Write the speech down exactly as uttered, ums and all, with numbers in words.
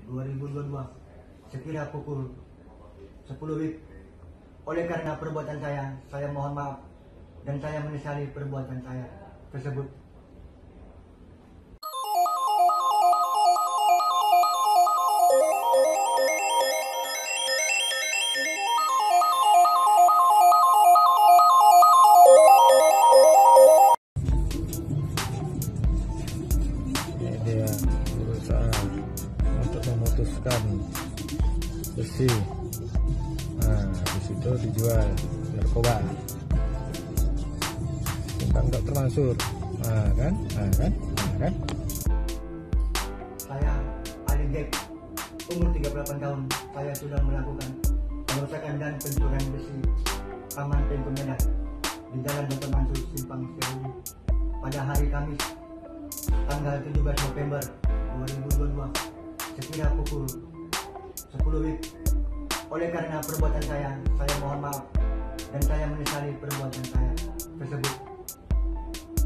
dua ribu dua puluh dua sekira pukul sepuluh W I B. Oleh karena perbuatan saya, saya mohon maaf dan saya menyesali perbuatan saya tersebut. Ini dia berusaha untuk memutuskan besi. Nah, di situ dijual narkoba. Tentang tak terlangsur. Nah, kan? Nah, kan? Nah, kan? Saya Ali Jack, umur tiga puluh delapan tahun. Saya sudah melakukan perusakan dan pencurian besi Taman Tempo Medan di Jalan Doktor Mansur Simpang Sewu pada hari Kamis tanggal tujuh belas November dua ribu dua puluh dua sekira pukul sepuluh W I B. Oleh karena perbuatan saya, saya mohon maaf dan saya menyesali perbuatan saya tersebut.